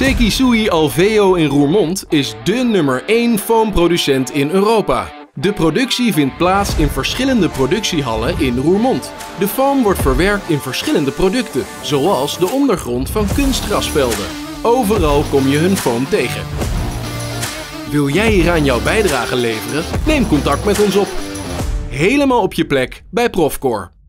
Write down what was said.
Sekisui Alveo in Roermond is dé nummer 1 foamproducent in Europa. De productie vindt plaats in verschillende productiehallen in Roermond. De foam wordt verwerkt in verschillende producten, zoals de ondergrond van kunstgrasvelden. Overal kom je hun foam tegen. Wil jij hieraan jouw bijdrage leveren? Neem contact met ons op. Helemaal op je plek bij Profcore.